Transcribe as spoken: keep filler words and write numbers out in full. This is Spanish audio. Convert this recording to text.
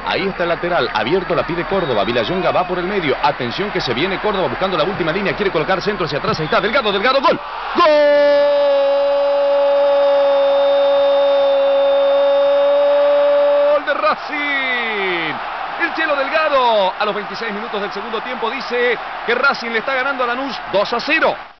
Ahí está el lateral, abierto, la pide Córdoba. Villayonga va por el medio. Atención que se viene Córdoba buscando la última línea. Quiere colocar centro hacia atrás. Ahí está, Delgado, Delgado, gol. ¡Gol! De Racing. El Chelo Delgado a los veintiséis minutos del segundo tiempo dice que Racing le está ganando a Lanús dos a cero.